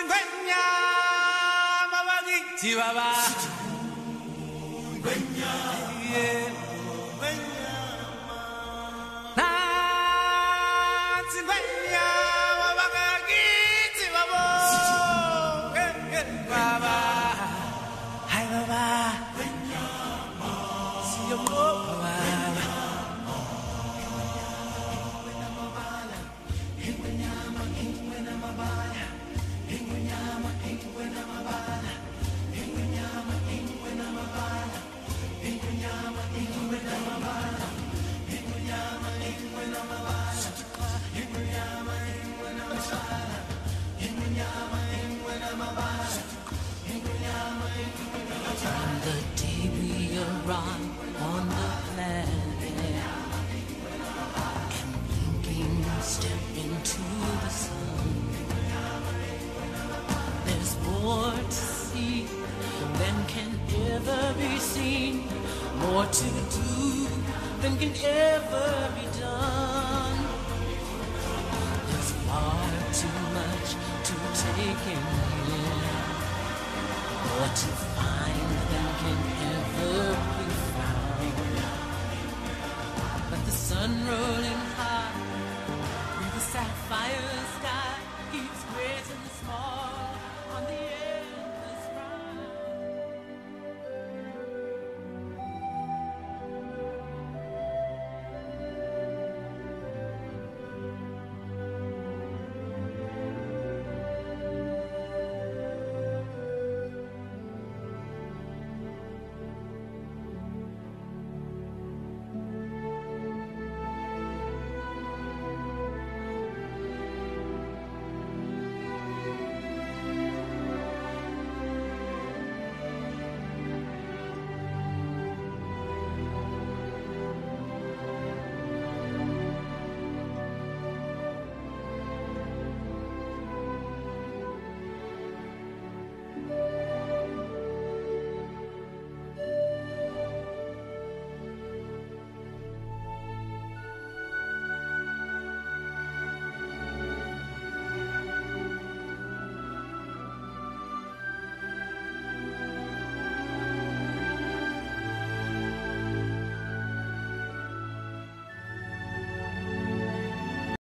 Chihuahua. On the planet and blinking step into the sun. There's more to see than can ever be seen, more to do than can ever be done. There's far too much to take in here, more to find than can